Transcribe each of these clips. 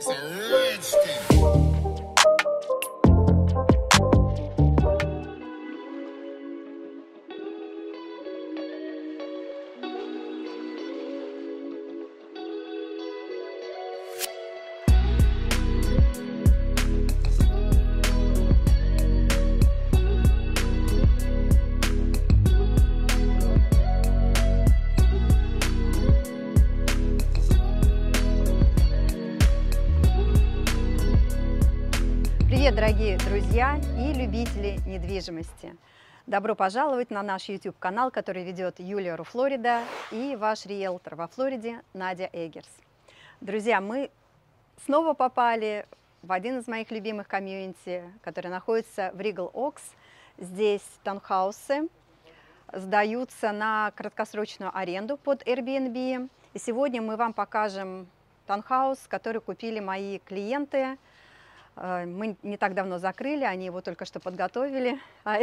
Привет, дорогие друзья и любители недвижимости! Добро пожаловать на наш YouTube-канал, который ведет Юлия Руфлорида и ваш риэлтор во Флориде Надя Эггерс. Друзья, мы снова попали в один из моих любимых комьюнити, который находится в Ригл Окс. Здесь таунхаусы сдаются на краткосрочную аренду под Airbnb. И сегодня мы вам покажем таунхаус, который купили мои клиенты. Мы не так давно закрыли, они его только что подготовили.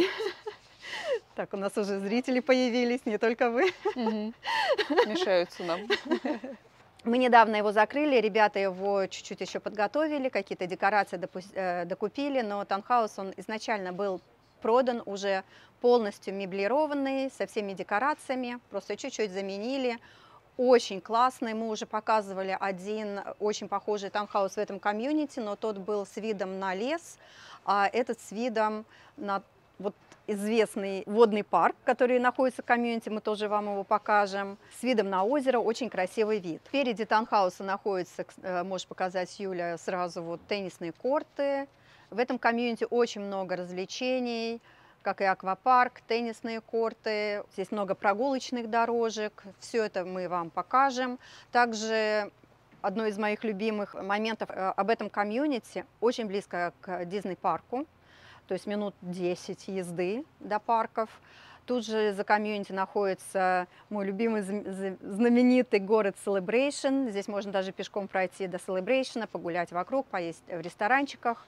Так, у нас уже зрители появились, не только вы. Мешаются нам. Мы недавно его закрыли, ребята его чуть-чуть еще подготовили, какие-то декорации докупили, но таунхаус, он изначально был продан уже полностью меблированный, со всеми декорациями, просто чуть-чуть заменили. Очень классный, мы уже показывали один очень похожий таунхаус в этом комьюнити, но тот был с видом на лес, а этот с видом на вот известный водный парк, который находится в комьюнити, мы тоже вам его покажем, с видом на озеро, очень красивый вид. Впереди таунхауса находится, можешь показать, Юля, сразу вот теннисные корты. В этом комьюнити очень много развлечений, как и аквапарк, теннисные корты, здесь много прогулочных дорожек, все это мы вам покажем. Также одно из моих любимых моментов об этом комьюнити, очень близко к Дисней-парку, то есть минут 10 езды до парков. Тут же за комьюнити находится мой любимый знаменитый город Celebration, здесь можно даже пешком пройти до Celebration, погулять вокруг, поесть в ресторанчиках.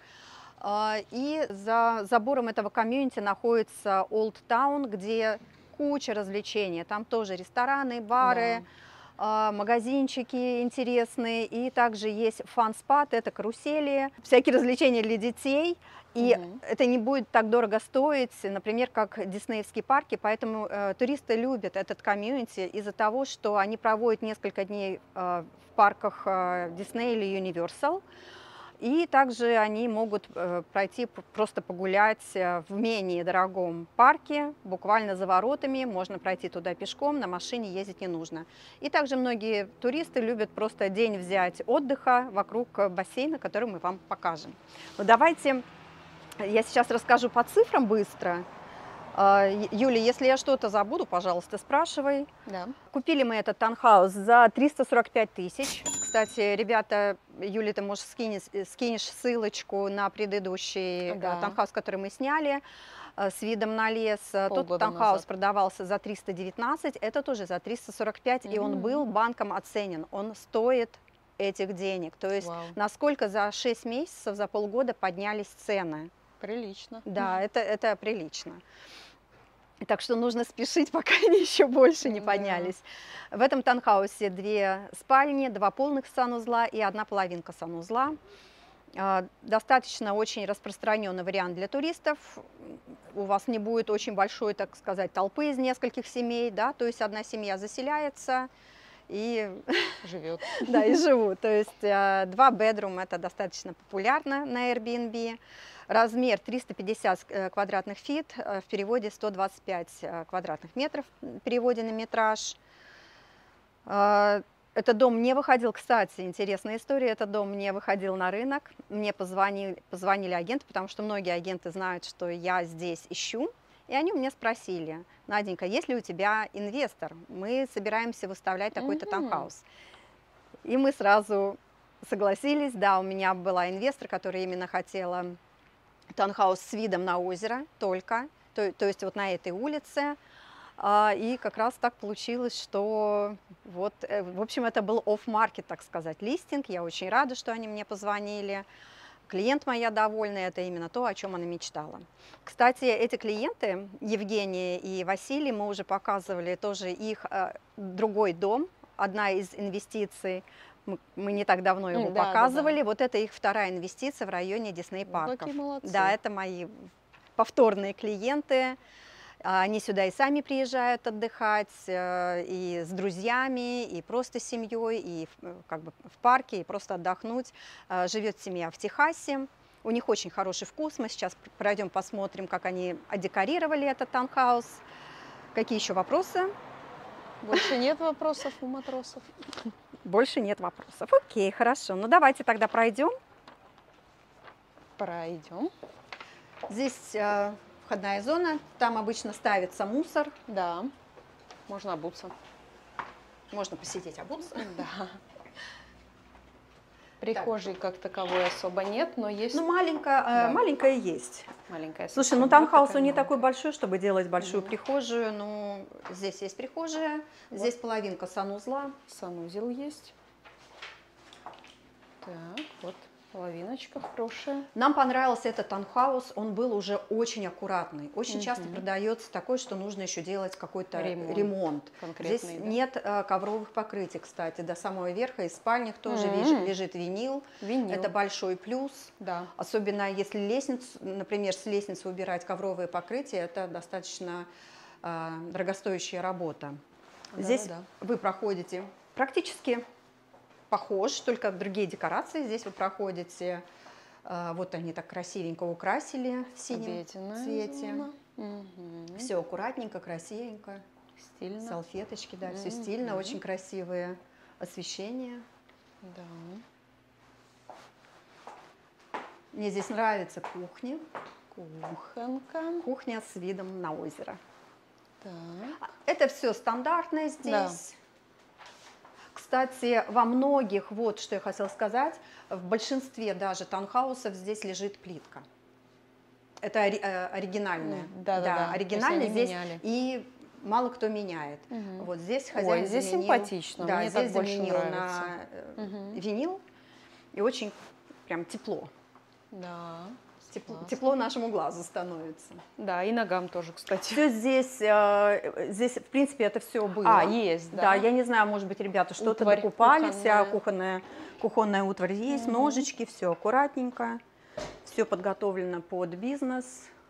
И за забором этого комьюнити находится Old Town, где куча развлечений. Там тоже рестораны, бары, магазинчики интересные. И также есть фан-спад, это карусели, всякие развлечения для детей. И это не будет так дорого стоить, например, как диснеевские парки. Поэтому туристы любят этот комьюнити из-за того, что они проводят несколько дней в парках Disney или Universal. И также они могут пройти, просто погулять в менее дорогом парке, буквально за воротами, можно пройти туда пешком, на машине ездить не нужно. И также многие туристы любят просто день взять отдыха вокруг бассейна, который мы вам покажем. Ну, давайте я сейчас расскажу по цифрам быстро. Юля, если я что-то забуду, пожалуйста, спрашивай. Да. Купили мы этот таунхаус за 345 тысяч. Кстати, ребята, Юля, ты, может, скинешь ссылочку на предыдущий таунхаус, который мы сняли с видом на лес. Тот таунхаус продавался за 319, это тоже за 345, и он был банком оценен. Он стоит этих денег. То есть насколько за 6 месяцев, за полгода поднялись цены. Прилично. Да, это прилично. Так что нужно спешить, пока они еще больше не поднялись. В этом таунхаусе 2 спальни, 2 полных санузла и 1 половинка санузла. Достаточно очень распространенный вариант для туристов. У вас не будет очень большой, так сказать, толпы из нескольких семей, да, то есть одна семья заселяется и живет. Да, и живут. То есть 2 bedroom это достаточно популярно на Airbnb. Размер 350 квадратных фит, в переводе 125 квадратных метров, в переводе на метраж. Этот дом не выходил, кстати, интересная история, этот дом не выходил на рынок. Мне позвонили агенты, потому что многие агенты знают, что я здесь ищу. И они у меня спросили: Наденька, есть ли у тебя инвестор? Мы собираемся выставлять такой-то таунхаус. И мы сразу согласились, да, у меня была инвестор, которая именно хотела таунхаус с видом на озеро только, то есть вот на этой улице. И как раз так получилось, что вот, в общем, это был off-market, так сказать, листинг. Я очень рада, что они мне позвонили. Клиент моя довольна, это именно то, о чем она мечтала. Кстати, эти клиенты, Евгения и Василий, мы уже показывали тоже их другой дом, одна из инвестиций Мы не так давно его Да, да, показывали. Вот это их вторая инвестиция в районе Дисней Вот парков. какие молодцы. Да, это мои повторные клиенты. Они сюда и сами приезжают отдыхать, и с друзьями, и просто с семьей, и как бы в парке, и просто отдохнуть. Живет семья в Техасе. У них очень хороший вкус. Мы сейчас пройдем, посмотрим, как они отдекорировали этот таунхаус. Какие еще вопросы? Больше нет вопросов у матросов? Больше нет вопросов. Окей, хорошо. Ну давайте тогда пройдем. Пройдем. Здесь входная зона. Там обычно ставится мусор. Да, можно обуться. Можно посидеть, обуться. Да. Прихожей как таковой особо нет, но есть Ну, маленькая есть. маленькая. Слушай, совсем, ну вот таунхаус такая не маленькая. такой большой, чтобы делать большую прихожую. Ну, здесь есть прихожая, здесь половинка санузла. Санузел есть. Так, вот половиночка хорошая. Нам понравился этот таунхаус, он был уже очень аккуратный. Очень часто продается такой, что нужно еще делать какой-то ремонт. Конкретный, Здесь да? нет ковровых покрытий, кстати, до самого верха. И в спальнях тоже лежит винил. Винил. Это большой плюс. Да. Особенно если лестницу, например, с лестницы убирать ковровые покрытия, это достаточно дорогостоящая работа. Да, Здесь да. вы проходите практически похож, только другие декорации. Здесь вы проходите, вот они так красивенько украсили в синем Обеденная цвете. зона. Мгм. Все аккуратненько, красивенько. Стильно. Салфеточки, да, все стильно, очень красивые освещения. Да. Мне здесь нравится кухня. Кухонка. Кухня с видом на озеро. Так. Это все стандартное здесь. Да. Кстати, во многих, вот что я хотела сказать, в большинстве даже таунхаусов здесь лежит плитка. Это оригинальная. Да. То есть оригинальная они здесь. меняли. И мало кто меняет. Вот здесь хозяин Ой, здесь заменил, симпатично, да, мне здесь так больше заменил нравится. на винил. И очень прям тепло. Да. Тепло нашему глазу становится. Да, и ногам тоже, кстати. Все здесь, в принципе, это все было. Есть, да. Да, я не знаю, может быть, ребята что-то Утварь докупали, вся кухонная. кухонная утварь есть, ножички, все аккуратненько, все подготовлено под бизнес.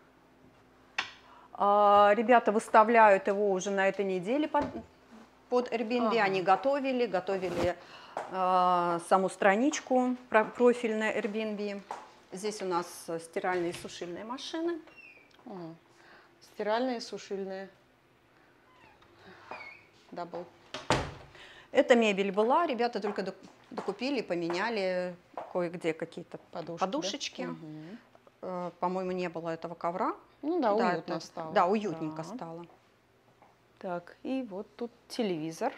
Ребята выставляют его уже на этой неделе под Airbnb, они готовили саму страничку профильная Airbnb. Здесь у нас стиральные и сушильные машины. Стиральные и сушильные. Дабл. Эта мебель была, ребята только докупили, поменяли кое-где какие-то подушечки. Да? По-моему, не было этого ковра. Ну да, уютно стало. Да, уютненько Да. стало. Так, и вот тут телевизор.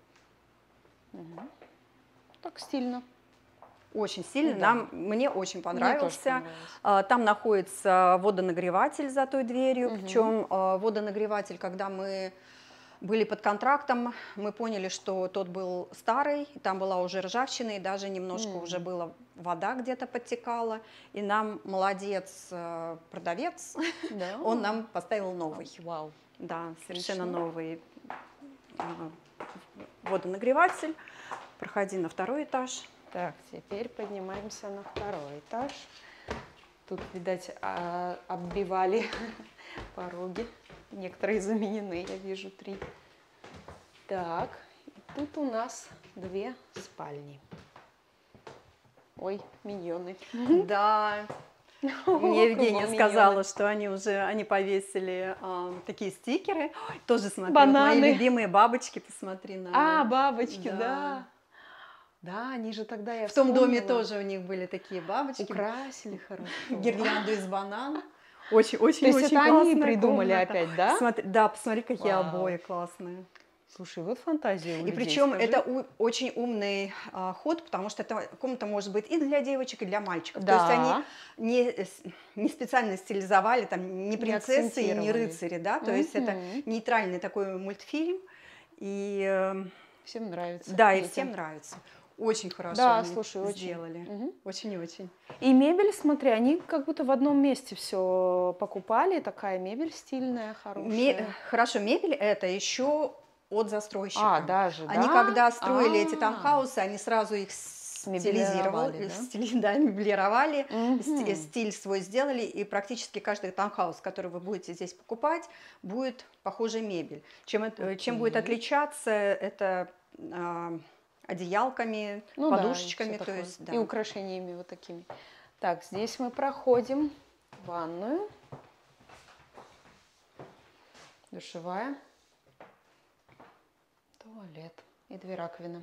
Так стильно. Очень сильно. Да. Мне очень Мне тоже понравился. понравилось. Там находится водонагреватель за той дверью. Причем водонагреватель, когда мы были под контрактом, мы поняли, что тот был старый, там была уже ржавчина, и даже немножко уже была вода где-то подтекала. И нам молодец продавец, Да. он нам поставил новый. Вау. Да, совершенно Отлично. новый водонагреватель. Проходи на второй этаж. Так, теперь поднимаемся на второй этаж. Тут, видать, оббивали пороги. Некоторые заменены, я вижу 3. Так, и тут у нас 2 спальни. Ой, миньоны. Да. Мне Евгения сказала, что они повесили такие стикеры. Ой, тоже смотри, вот Бананы. мои любимые бабочки, посмотри на. Бабочки, Да. да. Да, они же тогда, я В том доме вспомнила, тоже у них были такие бабочки. украсили хорошо. Гирлянду из банана. Очень, очень, То есть очень это они классная придумали комната. опять, да? Да, посмотри, какие Вау. обои классные. Слушай, вот фантазия у И людей, причем скажи. это очень умный ход, потому что эта комната может быть и для девочек, и для мальчиков. Да. То есть они не специально стилизовали, там, не принцессы и не акцентировали. рыцари, да, то есть это нейтральный такой мультфильм. И Всем нравится. да, и детям. всем нравится. Очень хорошо Да, они слушай, очень. сделали. Очень-очень. И мебель, смотри, они как будто в одном месте все покупали. Такая мебель стильная, хорошая. Хорошо, мебель это еще от застройщика. даже, Они да? когда строили эти таунхаусы, они сразу их Меблировали, да? меблировали, Мгм. стиль свой сделали, и практически каждый таунхаус, который вы будете здесь покупать, будет похожая мебель. Чем будет Окей. отличаться, это одеялками, Ну да, и все подушечками, то такое. есть, И да. украшениями вот такими. Так, здесь мы проходим ванную, душевая, туалет и 2 раковины.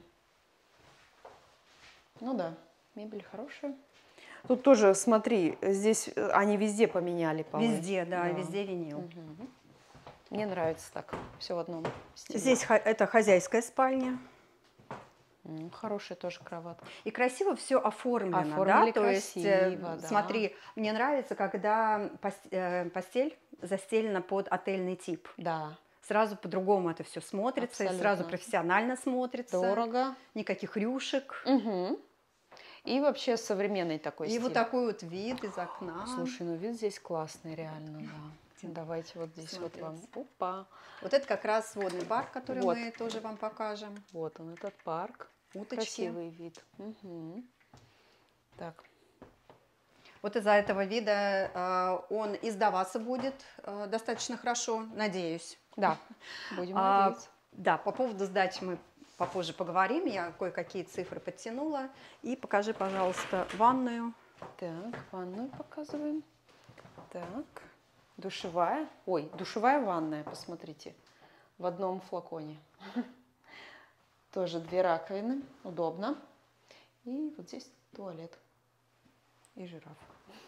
Ну да, мебель хорошая. Тут тоже, смотри, здесь они везде поменяли полы. Везде, да, везде винил. Мгм. Мне нравится так, все в одном стиле. Здесь это хозяйская спальня. Хорошая тоже кроватка. И красиво все оформлено, Оформили да, то есть, красиво, да. смотри, мне нравится, когда постель застелена под отельный тип. Да, Сразу по-другому это все смотрится, и сразу Абсолютно. профессионально смотрится. дорого. Никаких рюшек. Мгм. И вообще современный такой И стиль. вот такой вот вид из окна. Слушай, ну вид здесь классный, реально, да. Давайте вот здесь вот вам. Смотрится. Опа. Вот это как раз водный парк, который Вот. мы тоже вам покажем. Вот он, этот парк. Уточки. Красивый вид. Мгм. Так. Вот из-за этого вида он и сдаваться будет достаточно хорошо, надеюсь. Да, будем А, надеяться. да, по поводу сдачи мы попозже поговорим. Я кое-какие цифры подтянула. И покажи, пожалуйста, ванную. Так, ванную показываем. Так, душевая. Ой, душевая ванная, посмотрите. В одном флаконе. Тоже 2 раковины, удобно. И вот здесь туалет и жираф.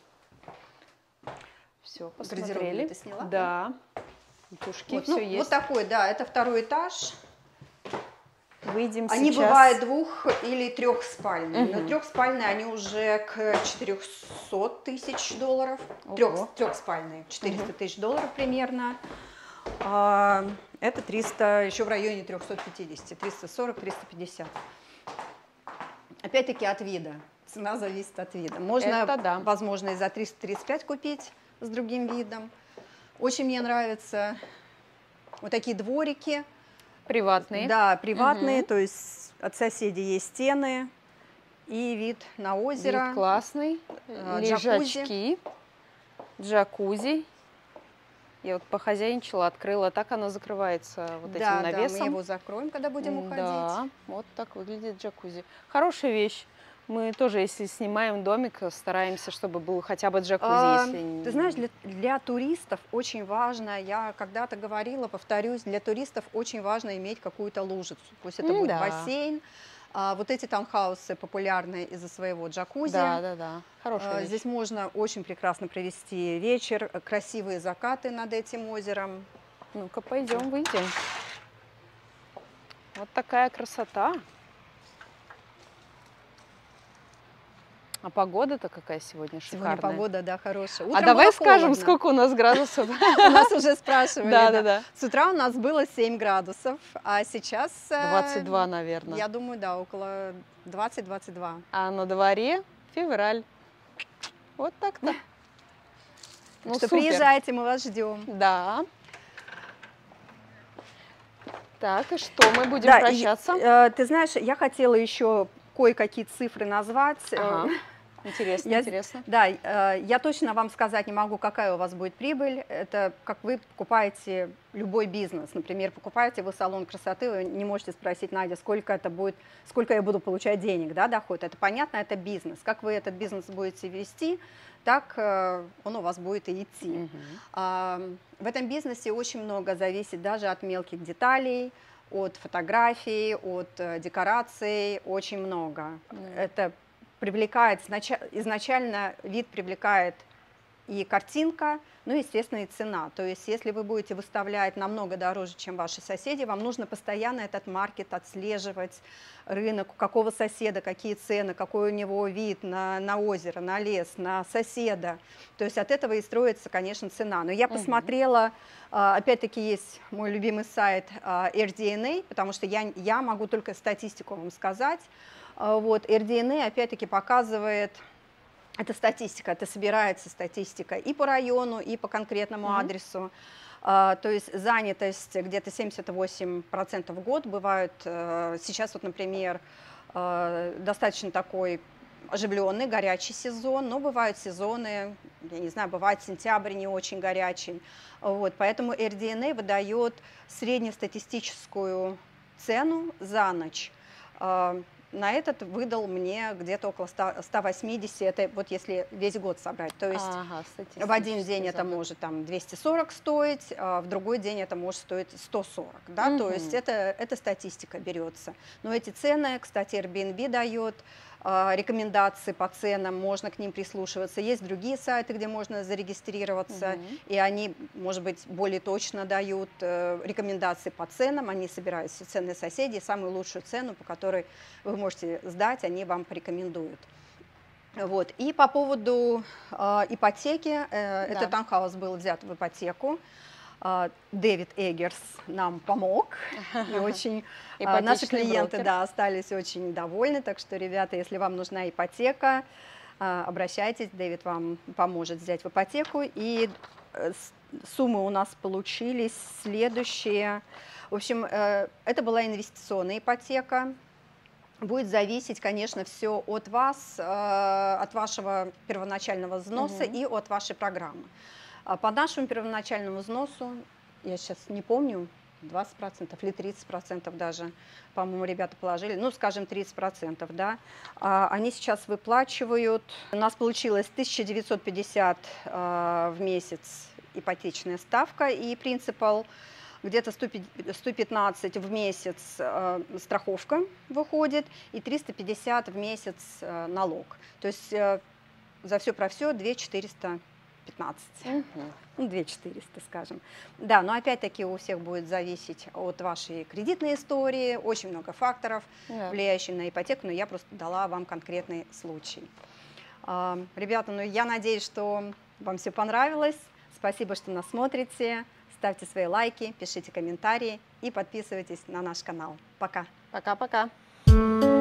Все, Гардеробную посмотрели. ты сняла? Да. Утюжки, Вот, все ну, есть. вот такой, да, это второй этаж. Выйдем Они сейчас. бывают 2- или 3-спальные. Мгм. Но 3-спальные они уже к 400 тысяч долларов. Ого. 3-спальные, 400 тысяч долларов примерно. Это 300, еще в районе 350, 340-350. Опять-таки от вида. Цена зависит от вида. Можно, Это да. возможно, и за 335 купить с другим видом. Очень мне нравятся вот такие дворики. Приватные. Да, приватные, Мгм. то есть от соседей есть стены и вид на озеро. Вид классный. Лежачки. Джакузи. Я вот похозяйничала, открыла. Так оно закрывается вот этим Да, да, навесом. мы его закроем, когда будем уходить. Да, вот так выглядит джакузи. Хорошая вещь. Мы тоже, если снимаем домик, стараемся, чтобы был хотя бы джакузи. Если... Ты знаешь, для туристов очень важно, я когда-то говорила, повторюсь, для туристов очень важно иметь какую-то лужицу. Пусть это будет Да. бассейн. Вот эти таунхаусы популярны из-за своего джакузи. Да. Хорошая вещь. Здесь можно очень прекрасно провести вечер, красивые закаты над этим озером. Ну-ка, пойдем, выйдем. Вот такая красота. А погода-то какая сегодня шикарная. Сегодня погода, да, хорошая. А Утром давай было скажем, холодно. сколько у нас градусов. У нас уже спрашивали. Да. С утра у нас было 7 градусов, а сейчас... 22, наверное. Я думаю, да, около 20-22. А на дворе февраль. Вот так-то. Ну, Что супер. приезжайте, мы вас ждем. Да. Так, и что, мы будем Да, прощаться? ты знаешь, я хотела еще кое-какие цифры назвать. Ага. Интересно, интересно. Да, я точно вам сказать не могу, какая у вас будет прибыль. Это как вы покупаете любой бизнес. Например, покупаете вы салон красоты, вы не можете спросить, Надя, сколько это будет, сколько я буду получать денег, да, доход. Это понятно, это бизнес. Как вы этот бизнес будете вести, так он у вас будет и идти. В этом бизнесе очень много зависит даже от мелких деталей, от фотографий, от декораций, очень много. Это привлекает, изначально вид привлекает и картинка, ну, естественно, и цена. То есть, если вы будете выставлять намного дороже, чем ваши соседи, вам нужно постоянно этот маркет отслеживать, рынок, у какого соседа, какие цены, какой у него вид на озеро, на лес, на соседа. То есть, от этого и строится, конечно, цена. Но я посмотрела, опять-таки, есть мой любимый сайт AirDNA, потому что я могу только статистику вам сказать. Вот, AirDNA, опять-таки, показывает... Это статистика, это собирается статистика и по району, и по конкретному адресу. То есть занятость где-то 78% в год бывает. Сейчас вот, например, достаточно такой оживленный, горячий сезон, но бывают сезоны, я не знаю, бывает сентябрь не очень горячий. Вот, поэтому AirDNA выдает среднестатистическую цену за ночь. На этот выдал мне где-то около 180, это вот если весь год собрать. То есть в один день это может там 240 стоить, а в другой день это может стоить 140. Да? То есть это статистика берется. Но эти цены, кстати, Airbnb дает рекомендации по ценам, можно к ним прислушиваться. Есть другие сайты, где можно зарегистрироваться, и они, может быть, более точно дают рекомендации по ценам. Они собирают все цены соседей, самую лучшую цену, по которой вы можете сдать, они вам порекомендуют. Вот. И по поводу ипотеки, этот таунхаус был взят в ипотеку. Дэвид Эггерс нам помог, и очень наши клиенты остались очень довольны. Так что, ребята, если вам нужна ипотека, обращайтесь, Дэвид вам поможет взять в ипотеку. И суммы у нас получились следующие. В общем, это была инвестиционная ипотека. Будет зависеть, конечно, все от вас, от вашего первоначального взноса и от вашей программы. По нашему первоначальному взносу, я сейчас не помню, 20% или 30% даже, по-моему, ребята положили, ну, скажем, 30%, да, они сейчас выплачивают, у нас получилось 1950 в месяц ипотечная ставка и принципал, где-то 115 в месяц страховка выходит и 350 в месяц налог. То есть за все про все 2415. 2400, скажем. Да, но опять-таки у всех будет зависеть от вашей кредитной истории, очень много факторов, влияющих на ипотеку, но я просто дала вам конкретный случай. Ребята, ну я надеюсь, что вам все понравилось. Спасибо, что нас смотрите. Ставьте свои лайки, пишите комментарии и подписывайтесь на наш канал. Пока. Пока-пока.